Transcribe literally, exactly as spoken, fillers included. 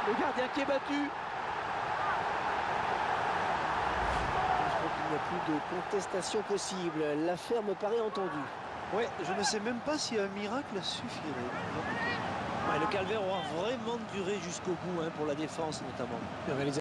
Le gardien qui est battu. Je crois qu'il n'y a plus de contestation possible. L'affaire me paraît entendue. Ouais, je ne sais même pas si un miracle suffirait. Ouais, le calvaire aura vraiment duré jusqu'au bout, hein, pour la défense notamment.